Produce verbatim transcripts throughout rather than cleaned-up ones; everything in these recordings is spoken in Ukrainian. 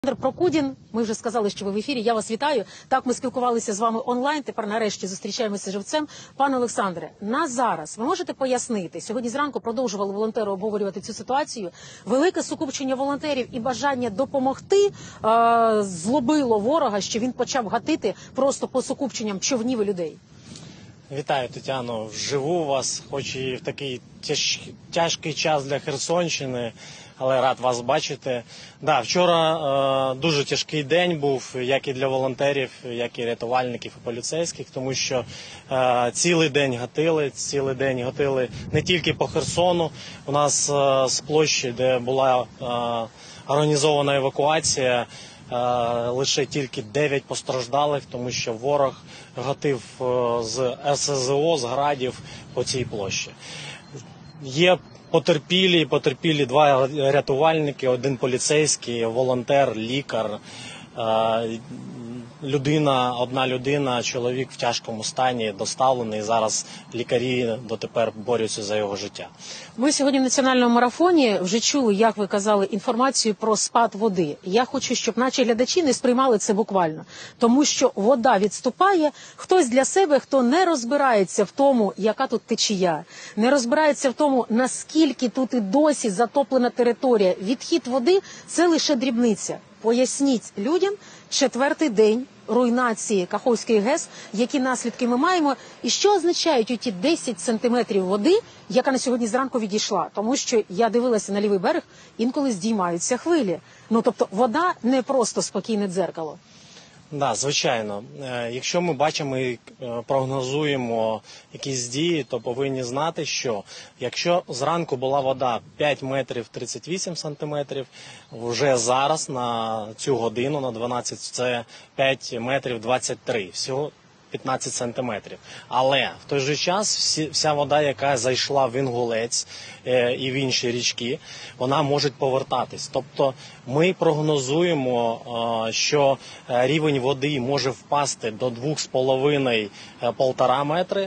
Олександр Прокудін, ми вже сказали, що ви в ефірі, я вас вітаю. Так, ми спілкувалися з вами онлайн, тепер нарешті зустрічаємося живцем. Пане Олександре, на зараз ви можете пояснити, сьогодні зранку продовжували волонтери обговорювати цю ситуацію, велике сукупчення волонтерів і бажання допомогти е злобило ворога, що він почав гатити просто по сукупченням човнів і людей. Вітаю, Тетяно, вживу вас, хоч і в такий тяж... тяжкий час для Херсонщини, але рад вас бачити. Да, вчора е, дуже тяжкий день був, як і для волонтерів, як і рятувальників, і поліцейських, тому що е, цілий день гатили, цілий день гатили не тільки по Херсону. У нас е, з площі, де була е, організована евакуація, лише тільки дев'ять постраждалих, тому що ворог гатив з ес ес зе о, з градів по цій площі. Є потерпілі, потерпілі два рятувальники, один поліцейський, волонтер, лікар, людина, одна людина, чоловік в тяжкому стані, доставлений. Зараз лікарі дотепер борються за його життя. Ми сьогодні в національному марафоні вже чули, як ви казали, інформацію про спад води. Я хочу, щоб наші глядачі не сприймали це буквально. Тому що вода відступає, хтось для себе, хто не розбирається в тому, яка тут течія, не розбирається в тому, наскільки тут і досі затоплена територія. Відхід води – це лише дрібниця. Поясніть людям четвертий день руйнації Каховської ГЕС, які наслідки ми маємо, і що означають ті десять сантиметрів води, яка на сьогодні зранку відійшла. Тому що я дивилася на лівий берег, інколи здіймаються хвилі. Ну, тобто вода не просто спокійне дзеркало. Да, звичайно. Якщо ми бачимо і прогнозуємо якісь дії, то повинні знати, що якщо зранку була вода п'ять метрів тридцять вісім сантиметрів, вже зараз на цю годину, на дванадцять, це п'ять метрів двадцять три, всього п'ятнадцять сантиметрів. Але в той же час всі, вся вода, яка зайшла в Інгулець е, і в інші річки, вона може повертатись. Тобто ми прогнозуємо, е, що рівень води може впасти до двох з половиною - півтора метри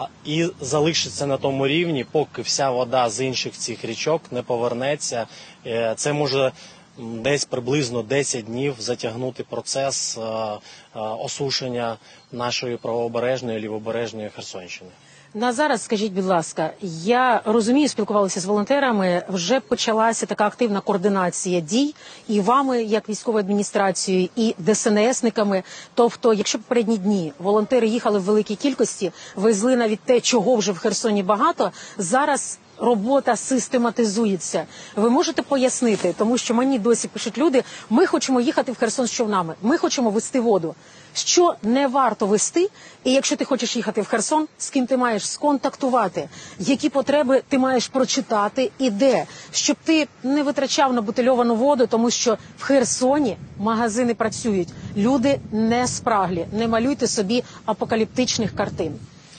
і залишиться на тому рівні, поки вся вода з інших цих річок не повернеться. Е, це може десь приблизно десять днів затягнути процес е, е, осушення нашої правобережної, лівобережної Херсонщини. На зараз, скажіть, будь ласка, я розумію, спілкувалися з волонтерами, вже почалася така активна координація дій і вами, як військовою адміністрацією, і де ес ен есниками. Тобто, якщо попередні дні волонтери їхали в великій кількості, везли навіть те, чого вже в Херсоні багато, зараз робота систематизується. Ви можете пояснити, тому що мені досі пишуть люди, ми хочемо їхати в Херсон з човнами, ми хочемо вести воду. Що не варто вести, і якщо ти хочеш їхати в Херсон, з ким ти маєш сконтактувати, які потреби ти маєш прочитати і де, щоб ти не витрачав на бутильовану воду, тому що в Херсоні магазини працюють, люди не спраглі, не малюйте собі апокаліптичних картин.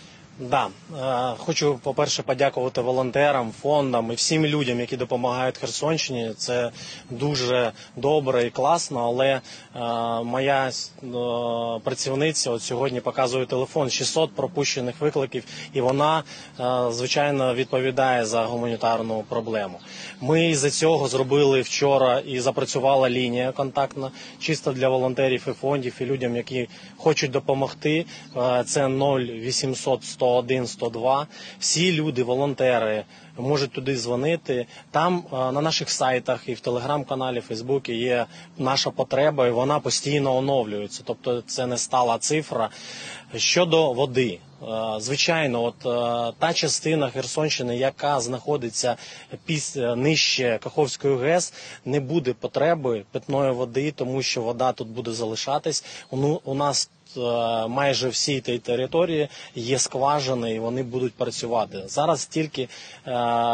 Да, е, хочу, по-перше, подякувати волонтерам, фондам і всім людям, які допомагають Херсонщині. Це дуже добре і класно, але е, моя е, працівниця от сьогодні показує телефон, шістсот пропущених викликів, і вона, е, звичайно, відповідає за гуманітарну проблему. Ми із-за цього зробили вчора і запрацювала лінія контактна, чисто для волонтерів і фондів, і людям, які хочуть допомогти. Е, це нуль вісімсот сто один сто два. Всі люди, волонтери, можуть туди дзвонити. Там на наших сайтах і в телеграм-каналі, в Фейсбуці є наша потреба, і вона постійно оновлюється. Тобто це не стала цифра. Щодо води. Звичайно, от та частина Херсонщини, яка знаходиться після, нижче Каховської ГЕС, не буде потреби питної води, тому що вода тут буде залишатись. У нас майже всій тій території є скважини, і вони будуть працювати. Зараз тільки е,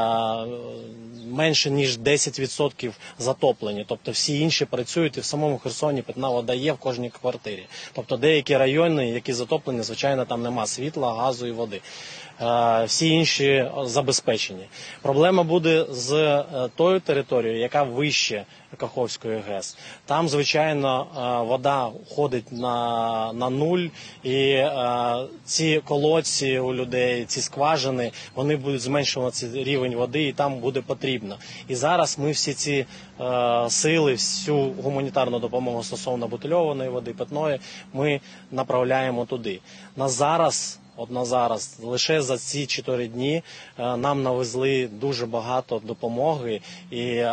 менше ніж десять відсотків затоплені, тобто всі інші працюють, і в самому Херсоні питна вода є в кожній квартирі. Тобто деякі райони, які затоплені, звичайно, там нема світла, газу і води. всі інші забезпечені. Проблема буде з тою територією, яка вище Каховської ГЕС. Там, звичайно, вода ходить на, на нуль, і е, ці колодці у людей, ці скважини, вони будуть зменшувати рівень води, і там буде потрібно. І зараз ми всі ці е, сили, всю гуманітарну допомогу стосовно бутильованої води, питної, ми направляємо туди. На зараз От на зараз, лише за ці чотири дні е, нам навезли дуже багато допомоги, і е,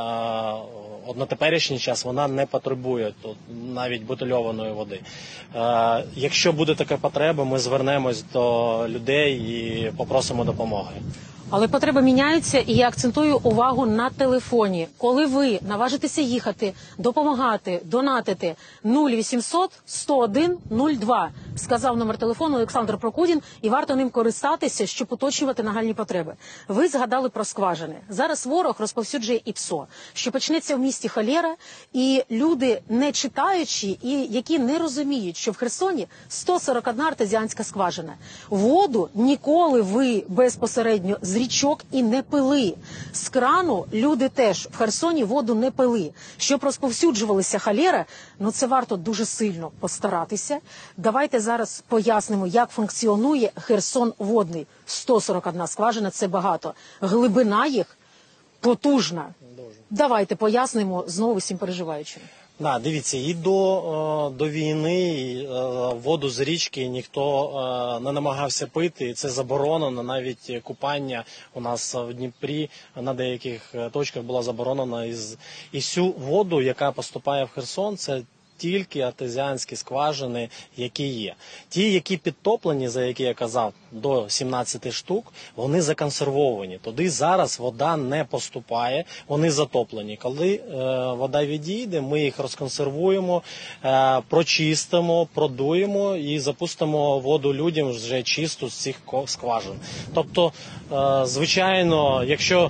от на теперішній час вона не потребує тут навіть бутильованої води. Е, якщо буде така потреба, ми звернемось до людей і попросимо допомоги. Але потреби міняються, і я акцентую увагу на телефоні. Коли ви наважитеся їхати, допомагати, донатити нуль вісімсот сто один нуль два, сказав номер телефону Олександр Прокудін, і варто ним користатися, щоб уточнювати нагальні потреби. Ви згадали про скважини. Зараз ворог розповсюджує ІПСО, що почнеться в місті холера, і люди, не читаючи, і які не розуміють, що в Херсоні сто сорок одна артезіанська скважина. Воду ніколи ви безпосередньо з річок і не пили. З крану люди теж в Херсоні воду не пили. Щоб розповсюджувалася холера, ну це варто дуже сильно постаратися. Давайте зараз пояснимо, як функціонує Херсон водний. сто сорок одна скважина – це багато. Глибина їх потужна. Давайте пояснимо знову всім переживаючим. Да, дивіться, і до, до війни воду з річки ніхто не намагався пити, і це заборонено, навіть купання у нас в Дніпрі на деяких точках було заборонено. І всю воду, яка поступає в Херсон, це тільки артезіанські скважини, які є. Ті, які підтоплені, за які я казав, до сімнадцяти штук, вони законсервовані. Туди зараз вода не поступає, вони затоплені. Коли е, вода відійде, ми їх розконсервуємо, е, прочистимо, продуємо і запустимо воду людям вже чисту з цих скважин. Тобто, е, звичайно, якщо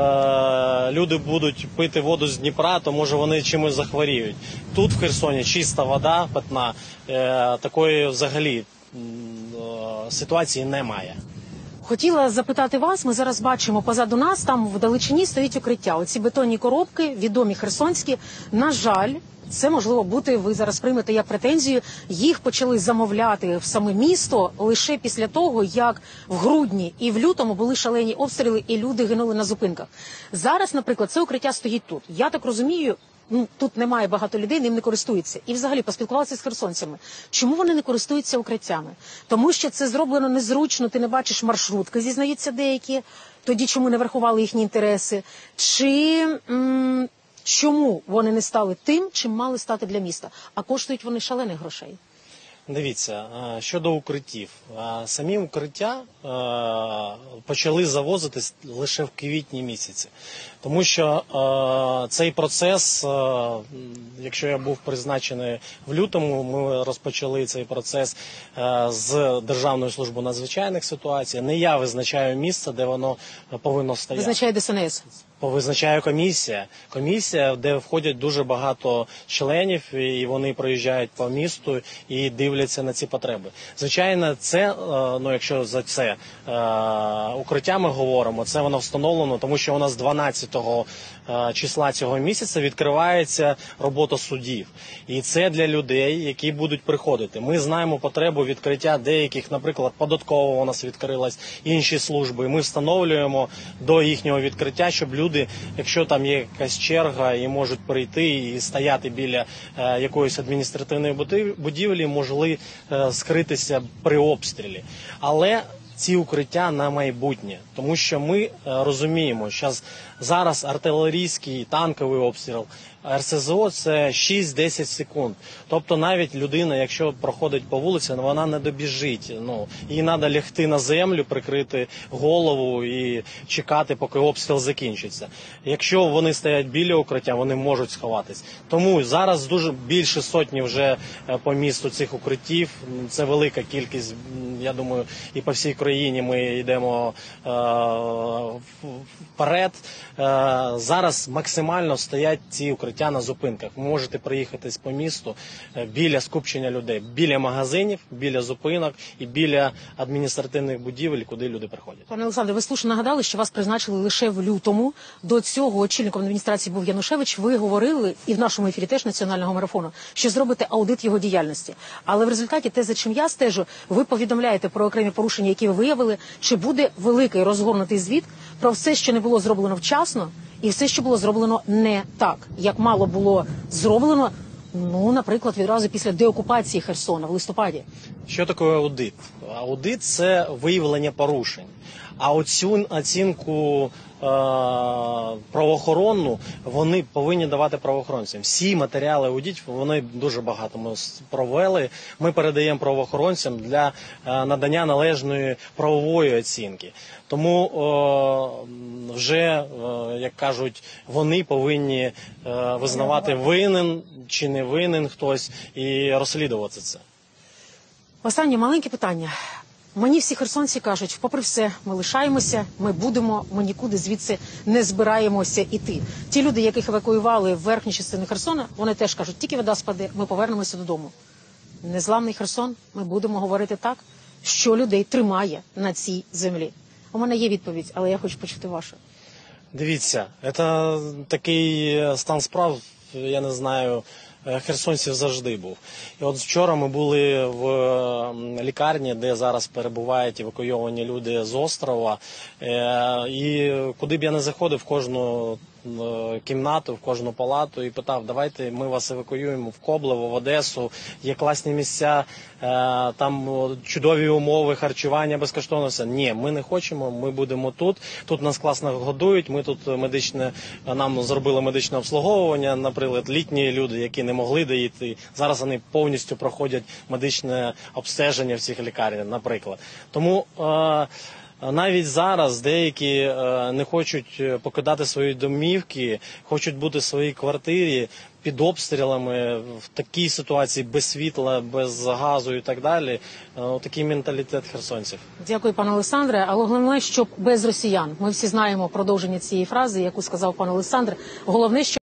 е, люди будуть пити воду з Дніпра, то може вони чимось захворіють. Тут в Херсоні чиста вода, питна, е, такої взагалі е, ситуації немає. Хотіла запитати вас, ми зараз бачимо позаду нас, там в далечині стоїть укриття. Оці бетонні коробки, відомі херсонські, на жаль, це можливо бути, ви зараз приймете як претензію, їх почали замовляти в саме місто лише після того, як в грудні і в лютому були шалені обстріли і люди гинули на зупинках. Зараз, наприклад, це укриття стоїть тут. Я так розумію, ну, тут немає багато людей, ним не користуються. І взагалі поспілкувалися з херсонцями. Чому вони не користуються укриттями? Тому що це зроблено незручно, ти не бачиш маршрутки, зізнаються деякі. Тоді чому не врахували їхні інтереси? Чи м- чому вони не стали тим, чим мали стати для міста? А коштують вони шалених грошей. Дивіться, щодо укриттів. Самі укриття почали завозитись лише в квітні місяці. Тому що цей процес, якщо я був призначений в лютому, ми розпочали цей процес з Державної служби надзвичайних ситуацій. Не я визначаю місце, де воно повинно стояти. Визначає ДСНС. Визначає комісія. Комісія, де входять дуже багато членів, і вони проїжджають по місту і дивляться на ці потреби. Звичайно, це, ну якщо за це укриття ми говоримо, це воно встановлено, тому що у нас дванадцятого числа цього місяця відкривається робота судів. І це для людей, які будуть приходити. Ми знаємо потребу відкриття деяких, наприклад, податково у нас відкрилась, інші служби. Ми встановлюємо до їхнього відкриття, щоб люди, якщо там є якась черга і можуть прийти і стояти біля е, якоїсь адміністративної будівлі, могли е, скритися при обстрілі. Але ці укриття на майбутнє, тому що ми розуміємо, що зараз артилерійський танковий обстріл, РСЗО – це шість-десять секунд. Тобто навіть людина, якщо проходить по вулиці, вона не добіжить. Ну, їй треба лягти на землю, прикрити голову і чекати, поки обстріл закінчиться. Якщо вони стоять біля укриття, вони можуть сховатись. Тому зараз дуже більше сотні вже по місту цих укриттів. Це велика кількість, я думаю, і по всій країні ми йдемо е, вперед. Е, зараз максимально стоять ці укриття укриття на зупинках. Ви можете проїхатись по місту біля скупчення людей, біля магазинів, біля зупинок і біля адміністративних будівель, куди люди приходять. Пане Олександре, ви слушно нагадали, що вас призначили лише в лютому. До цього очільником адміністрації був Янушевич. Ви говорили, і в нашому ефірі теж національного марафону, що зробите аудит його діяльності. Але в результаті те, за чим я стежу, ви повідомляєте про окремі порушення, які ви виявили, чи буде великий розгорнутий звіт про все, що не було зроблено вчасно, і все, що було зроблено не так, як мало було зроблено, ну, наприклад, відразу після деокупації Херсона в листопаді. Що таке аудит? Аудит – це виявлення порушень. А оцю оцінку е- правоохоронну вони повинні давати правоохоронцям. Всі матеріали аудитів, вони дуже багато ми провели. Ми передаємо правоохоронцям для е- надання належної правової оцінки. Тому е- вже, е- як кажуть, вони повинні е- визнавати, винен чи не винен хтось, і розслідувати це. Останнє маленьке питання. Мені всі херсонці кажуть, попри все, ми лишаємося, ми будемо, ми нікуди звідси не збираємося іти. Ті люди, яких евакуювали в верхню частину Херсона, вони теж кажуть, тільки вода спаде, ми повернемося додому. Незламний Херсон, ми будемо говорити так, що людей тримає на цій землі. У мене є відповідь, але я хочу почути вашу. Дивіться, це такий стан справ, я не знаю, херсонців завжди був. І от вчора ми були в лікарні, де зараз перебувають евакуйовані люди з острова. І куди б я не заходив, в кожну кімнату, в кожну палату і питав, давайте ми вас евакуюємо в Коблево, в Одесу, є класні місця, там чудові умови, харчування безкоштовно все. Ні, ми не хочемо, ми будемо тут, тут нас класно годують, ми тут медичне, нам зробили медичне обслуговування, наприклад, літні люди, які не могли доїти, зараз вони повністю проходять медичне обстеження в цих лікарнях, наприклад. Тому навіть зараз деякі е, не хочуть покидати свої домівки, хочуть бути в своїй квартирі під обстрілами, в такій ситуації без світла, без газу і так далі. Е, такий менталітет херсонців. Дякую, пане Олександре. Але головне, щоб без росіян. Ми всі знаємо продовження цієї фрази, яку сказав пан Олександр. Головне, що